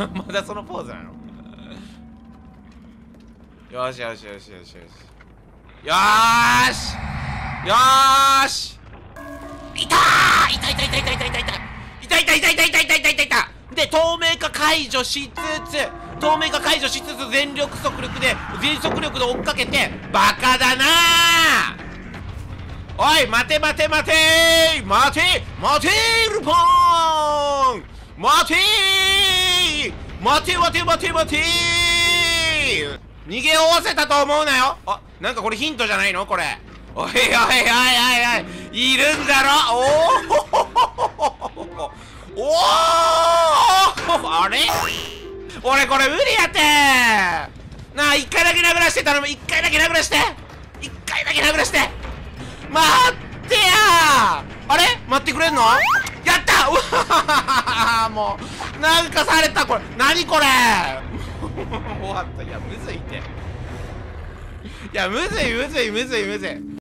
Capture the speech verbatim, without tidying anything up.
まだそのポーズなの。よしよしよしよしよしよーしよーし。いたー、いたいたいたいたいたいたいたいたいたいたいたいたいたいたいたいた。で透明化解除しつつ透明化解除しつつ全力速力で全速力で追っかけて、バカだなー。おい待て待て待てー待て待てールポーン待てー待て待て待て待てー。逃げ終わせたと思うなよ。あ、なんかこれヒントじゃないのこれ。おいおいおいおいおい、いるんだろ。おおおおあれ俺これ無理やってーなあ。一回だけ殴らして頼む。一回だけ殴らして一回だけ殴らして。待ってやー。あれ待ってくれんの。やったうわもうなんかされた。これ何これ終わった。いやむずいって。いやむずいむずいむずいむずい。